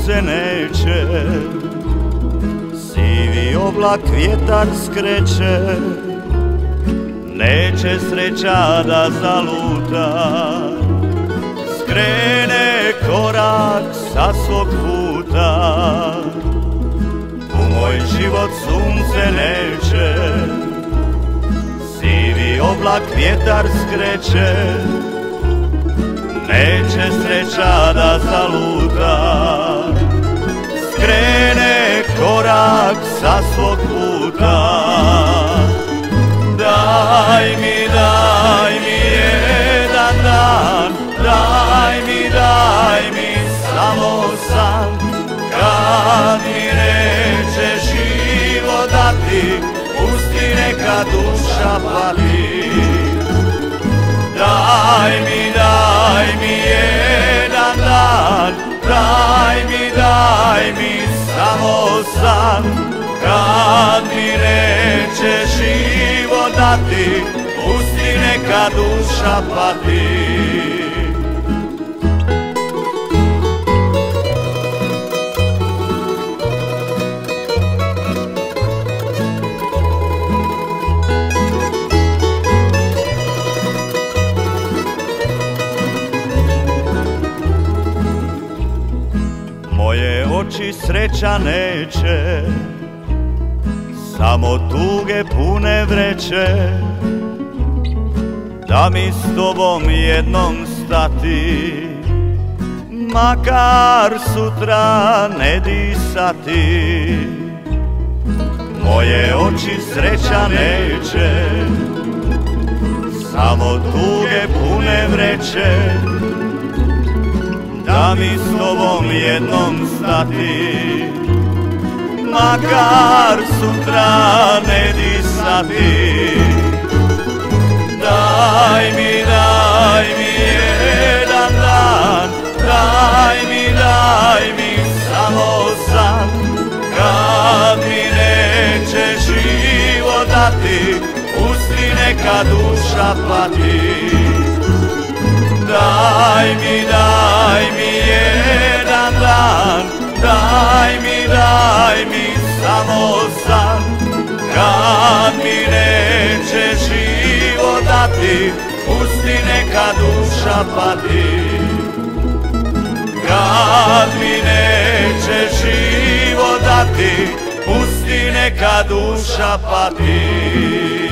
sunce neće, sivi oblak vjetar skreće, neće sreća da zaluta, skrene korak sa svog puta. U moj život sunce neće, sivi oblak vjetar skreće, neće sreća da zaluta, skrene korak sa svog puta. Daj mi jedan dan, daj mi samo san, kad mi neće život dati, pusti neka duša pati. Daj mi jedan dan, daj mi samo san, kad mi neće život dati, pusti neka duša pati. Moje oči sreća neće, samo tuge pune vreće, da mi s tobom jednom stati, makar sutra ne disati. Moje oči sreća neće, samo tuge pune vreće, da mi s tobom jednom stati, makar sutra ne disati. Daj mi jedan dan, daj mi samo san, kad mi neće život dati, pusti neka duša pati. Daj mi jedan dan, daj mi samo san, kad mi neće život dati, pusti neka duša pati. Kad mi neće život dati, pusti neka duša pati.